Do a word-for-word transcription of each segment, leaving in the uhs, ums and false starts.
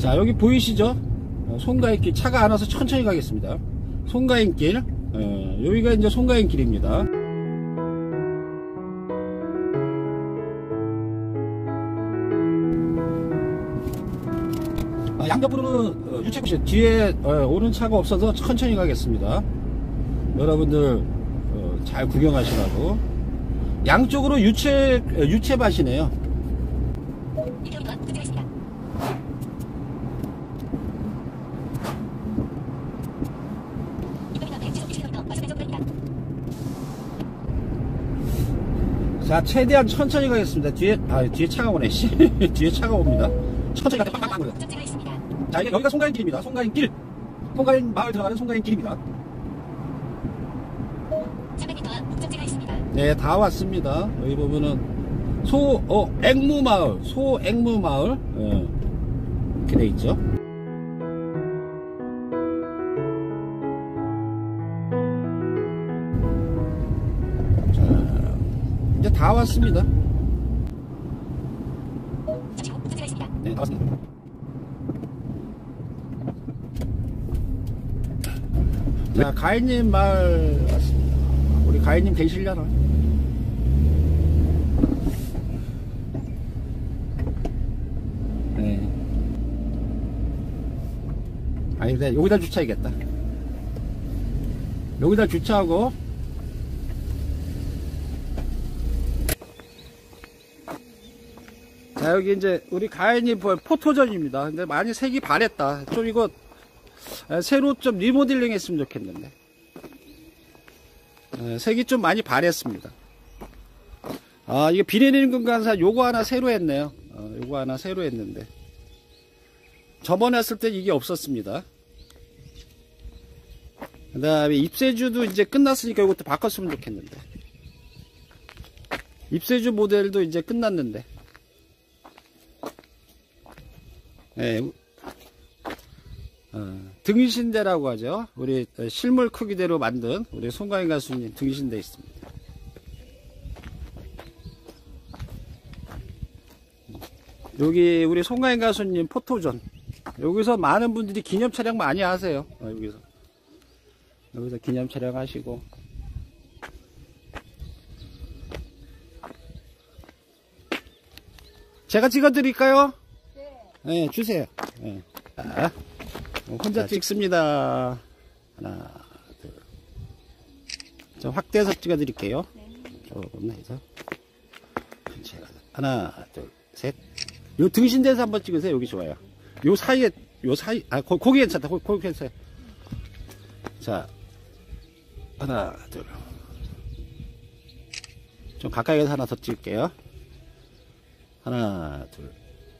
자, 여기 보이시죠? 송가인길, 차가 안 와서 천천히 가겠습니다. 송가인길, 어, 여기가 이제 송가인길입니다. 아, 양옆으로는 어, 유채꽃이 뒤에 어, 오는 차가 없어서 천천히 가겠습니다. 여러분들 어, 잘 구경하시라고. 양쪽으로 유채 유채밭이네요. 자, 최대한 천천히 가겠습니다. 뒤에, 아, 뒤에 차가 오네, 씨. 뒤에 차가 옵니다. 천천히 가다 빵빵빵. 자, 이게 여기가 송가인길입니다. 송가인길. 송가인 마을 들어가는 송가인길입니다. 네, 다 왔습니다. 여기 보면은, 소, 어, 앵무마을. 소앵무마을. 예. 이렇게 돼 있죠. 이제 다 왔습니다. 네, 다 왔습니다. 자, 가인님 마을 왔습니다. 우리 가인님 계시려나? 네. 아니, 근데 여기다 주차해야겠다. 여기다 주차하고, 자, 여기 이제 우리 가인님 포토전입니다. 근데 많이 색이 바랬다. 좀 이거 새로 좀 리모델링 했으면 좋겠는데. 색이 좀 많이 바랬습니다. 아, 이게 비 내리는 공간사 요거 하나 새로 했네요. 어, 요거 하나 새로 했는데 저번에 했을 때 이게 없었습니다. 그 다음에 입세주도 이제 끝났으니까 이것도 바꿨으면 좋겠는데. 입세주 모델도 이제 끝났는데. 네, 어, 등신대라고 하죠. 우리 실물 크기대로 만든 우리 송가인 가수님 등신대 있습니다. 여기 우리 송가인 가수님 포토존. 여기서 많은 분들이 기념 촬영 많이 하세요. 어, 여기서 여기서 기념 촬영 하시고. 제가 찍어드릴까요? 네, 주세요. 네. 자, 혼자 자, 찍습니다. 하나, 둘. 저 확대해서 찍어드릴게요. 조금 해서. 하나, 둘, 셋. 요 등신대에서 한번 찍으세요. 여기 좋아요. 요 사이에, 요 사이, 아, 거, 거기 괜찮다. 거기, 거기 괜찮아요. 자, 하나, 둘. 좀 가까이에서 하나 더 찍을게요. 하나, 둘.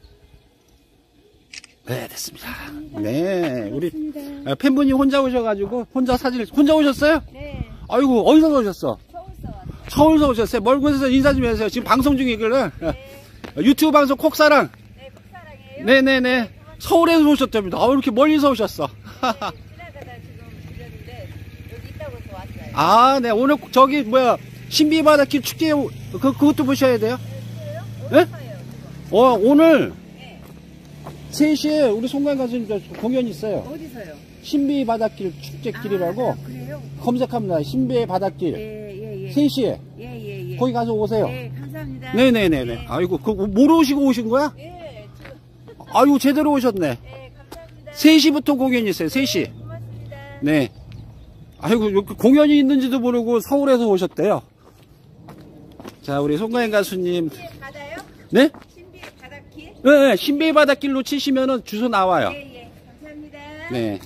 네, 됐습니다. 네, 우리 아, 팬분이 혼자 오셔가지고 혼자 사진을 혼자 오셨어요? 네. 아이고, 어디서 오셨어? 서울서 왔어요. 서울서 오셨어요. 멀 곳에서 인사 좀 해주세요. 지금 방송 중이길래. 네. 유튜브 방송 콕사랑. 네, 콕사랑이에요. 네네네. 네, 서울에서 오셨답니다. 아, 왜 이렇게 멀리서 오셨어? 네, 지나가다 지금 들렸는데 여기 있다고 해서 왔어요. 아, 네, 오늘 저기 뭐야 신비바다길 축제 그 그것도 보셔야 돼요. 네? 네? 어, 오늘. 세 시에 우리 송가인 가수님 공연 있어요. 어디서요? 신비 바닷길 축제길이라고. 아, 그래요? 검색합니다. 신비의 바닷길. 예, 예, 예. 세 시에. 예, 예, 예. 거기 가서 오세요. 네, 감사합니다. 네네네네. 네. 아이고, 그, 모르시고 오신 거야? 예, 저... 아이고, 제대로 오셨네. 네, 감사합니다. 세 시부터 공연이 있어요, 세 시. 네, 고맙습니다. 네. 아이고, 여기 공연이 있는지도 모르고 서울에서 오셨대요. 자, 우리 송가인 가수님. 신비의 바다요? 네? 신비의 바닷길? 네, 네. 신비의 바닷길로 치시면은 주소 나와요. 예, 예. 감사합니다. 네.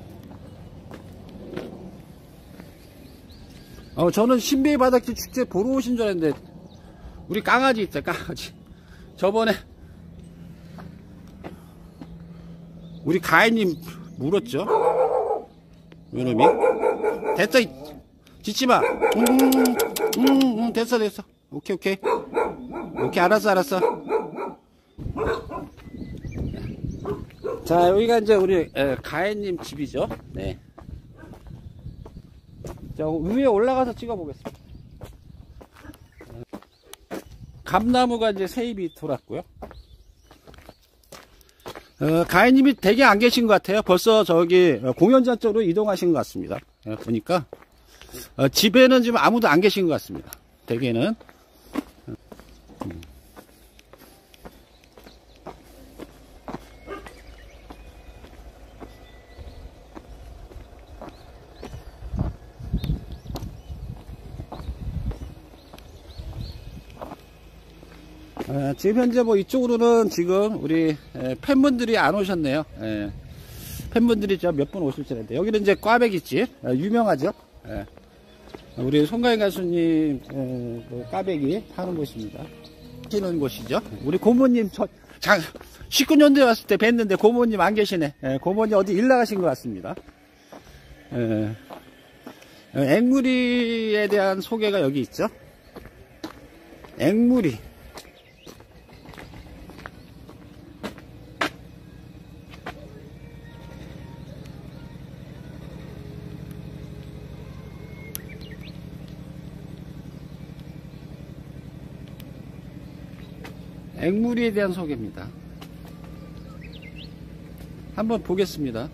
어, 저는 신비의 바닷길 축제 보러 오신 줄 알았는데, 우리 강아지 있죠, 강아지. 저번에, 우리 가인님 물었죠? 요놈이. 됐어, 짖지 마. 음, 음, 음, 됐어, 됐어. 오케이, 오케이. 오케이, 알았어, 알았어. 자, 여기가 이제 우리 에, 가인님 집이죠. 네. 자, 위에 올라가서 찍어보겠습니다. 감나무가 이제 세입이 돌았고요. 어, 가인님이 되게 안 계신 것 같아요. 벌써 저기 공연장 쪽으로 이동하신 것 같습니다. 예, 보니까 어, 집에는 지금 아무도 안 계신 것 같습니다. 대개는. 음. 어, 지금 현재 뭐 이쪽으로는 지금 우리 에, 팬분들이 안 오셨네요. 에, 팬분들이 저 몇 분 오실지 알았는데 여기는 이제 꽈배기집 에, 유명하죠. 에, 우리 송가인 가수님 에, 그 꽈배기 파는 곳입니다. 하시는 곳이죠. 우리 고모님 저 장, 십구 년도에 왔을 때 뵀는데 고모님 안 계시네. 에, 고모님 어디 일 나가신 것 같습니다. 에, 에, 앵무리에 대한 소개가 여기 있죠. 앵무리. 앵무리에 대한 소개입니다. 한번 보겠습니다.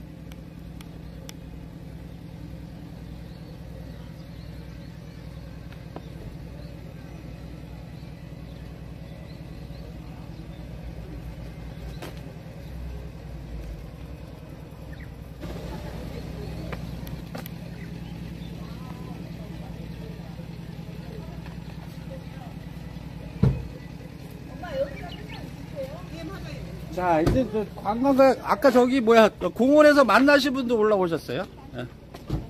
자, 이제 저 관광객, 아까 저기 뭐야, 공원에서 만나신 분도 올라오셨어요? 예.